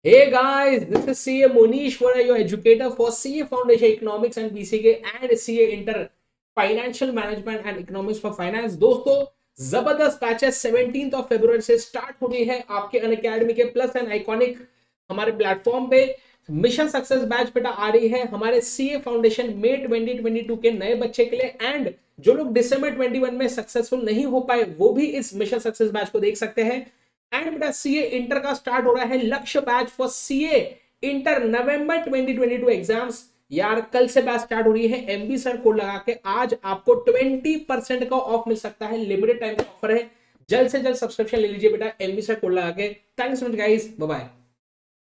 Hey guys, this is CA Monish Vora, your educator for CA Foundation Economics and BCK and CA Inter Financial Management and Economics for Finance। दोस्तों जबरदस्त batches 17 of February से start हो रही है आपके Unacademy के plus and iconic हमारे platform पे। मिशन सक्सेस बैच बेटा आ रही है हमारे सीए फाउंडेशन मई 2022 के नए बच्चे के लिए, एंड जो लोग दिसंबर 21 में सक्सेसफुल नहीं हो पाए वो भी इस मिशन सक्सेस बैच को देख सकते हैं। एंड बेटा सीए इंटर का स्टार्ट हो रहा है Lakshya batch for CA inter November 2022 exams. यार कल से बैच स्टार्ट हो रही है, एमबी सर कोड लगा के आज आपको 20% का ऑफ मिल सकता है। लिमिटेड टाइम का ऑफर है, जल्द से जल्द सब्सक्रिप्शन ले लीजिए बेटा एमबी सर कोड लगा के। Thanks guys, bye bye.